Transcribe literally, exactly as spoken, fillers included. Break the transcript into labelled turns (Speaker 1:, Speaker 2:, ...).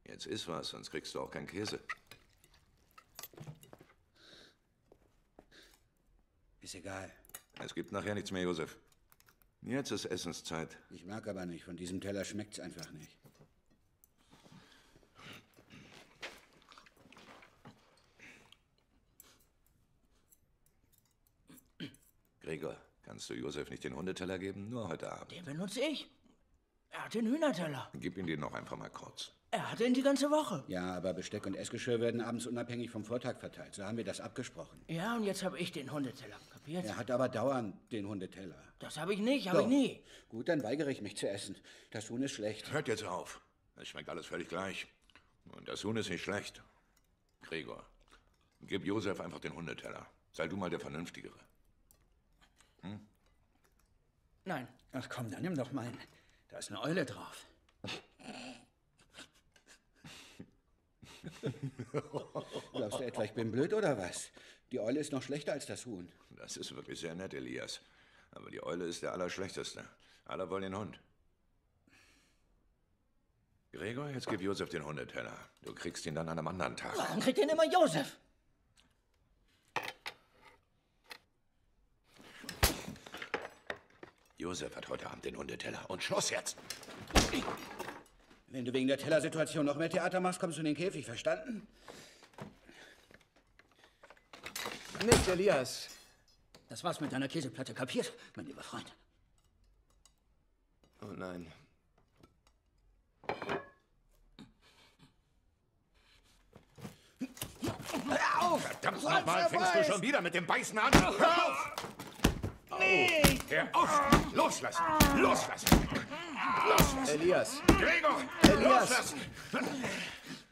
Speaker 1: Jetzt iss was, sonst kriegst du auch keinen Käse.
Speaker 2: Ist egal.
Speaker 1: Es gibt nachher nichts mehr, Josef. Jetzt ist Essenszeit.
Speaker 2: Ich mag aber nicht. Von diesem Teller schmeckt's einfach nicht.
Speaker 1: Gregor, kannst du Josef nicht den Hundeteller geben? Nur heute Abend.
Speaker 3: Den benutze ich. Er hat den Hühnerteller.
Speaker 1: Gib ihm den noch einfach mal kurz.
Speaker 3: Er hat den die ganze Woche.
Speaker 2: Ja, aber Besteck und Essgeschirr werden abends unabhängig vom Vortag verteilt. So haben wir das abgesprochen.
Speaker 3: Ja, und jetzt habe ich den Hundeteller. Kapiert?
Speaker 2: Er hat aber dauernd den Hundeteller.
Speaker 3: Das habe ich nicht, habe ich
Speaker 2: Doch.
Speaker 3: nie.
Speaker 2: Gut, dann weigere ich mich zu essen. Das Huhn ist schlecht.
Speaker 1: Hört jetzt auf. Es schmeckt alles völlig gleich. Und das Huhn ist nicht schlecht. Gregor, gib Josef einfach den Hundeteller. Sei du mal der Vernünftigere. Hm?
Speaker 3: Nein.
Speaker 4: Ach komm, dann nimm doch meinen. Da ist eine Eule drauf.
Speaker 2: Glaubst du etwa, ich bin blöd oder was? Die Eule ist noch schlechter als das Huhn.
Speaker 1: Das ist wirklich sehr nett, Elias. Aber die Eule ist der Allerschlechteste. Alle wollen den Hund. Gregor, jetzt gib Josef den Hundeteller. Du kriegst ihn dann an einem anderen Tag.
Speaker 3: Warum kriegt den immer Josef?
Speaker 1: Josef hat heute Abend den Hundeteller. Und Schluss jetzt!
Speaker 2: Wenn du wegen der Tellersituation noch mehr Theater machst, kommst du in den Käfig, verstanden?
Speaker 4: Nicht, Elias. Das war's mit deiner Käseplatte, kapiert, mein lieber Freund?
Speaker 1: Oh nein.
Speaker 4: Hör auf!
Speaker 1: Verdammt nochmal, fängst du schon wieder mit dem Beißen an? Hör auf!
Speaker 3: Nee!
Speaker 1: Hör auf! Loslassen! Loslassen! Loslassen!
Speaker 4: Elias!
Speaker 1: Gregor!
Speaker 4: Elias!
Speaker 1: Loslassen!